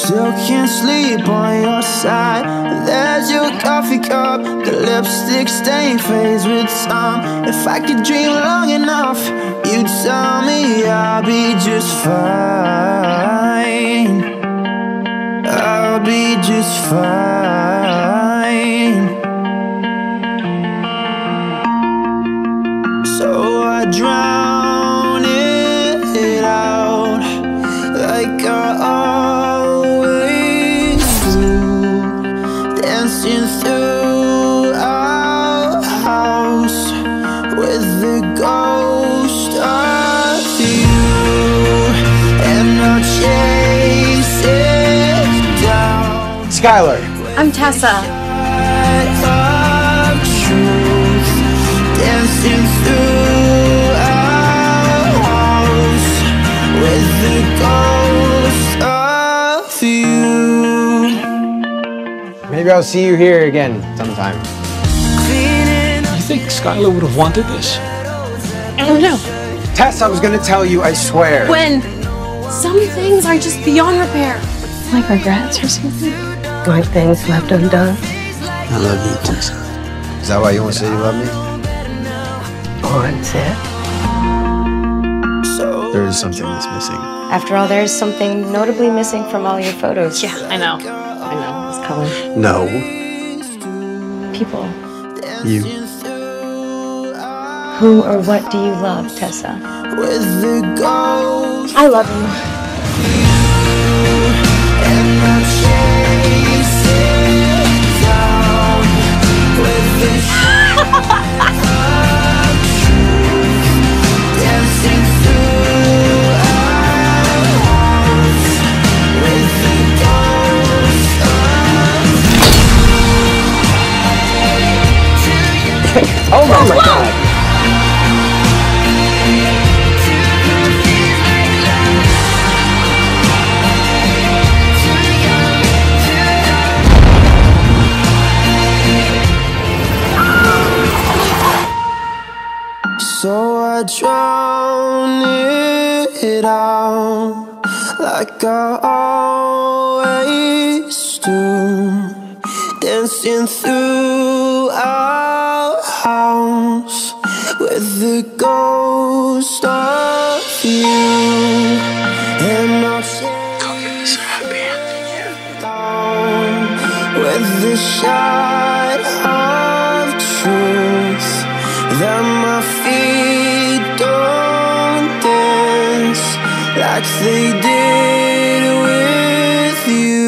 Still can't sleep on your side. There's your coffee cup, the lipstick stain fades with time. If I could dream long enough, you'd tell me I'll be just fine. I'll be just fine. So I drown it out like I always do, dancing through our house with the ghost of you, and I'll chase it down. Skylar. I'm Tessa. Dancing through our house with the ghost of you. Maybe I'll see you here again sometime. You think Skylar would have wanted this? I don't know. Tess, I was gonna tell you, I swear. When some things are just beyond repair. Like regrets or something. Like things left undone. I love you, Tessa. Is that why you want to say you love me? On set. There is something that's missing. After all, there is something notably missing from all your photos. Yeah, I know. It's color. No. People. You. Who or what do you love, Tessa? With the ghost I love you. and I'll chase it down with the dancing through our house with the ghost of Oh my god. So I drown it out like I always do, dancing through our house with the ghost of you, and I'll It's a happy ending. down with the shine of truth that my feet don't dance like they did with you.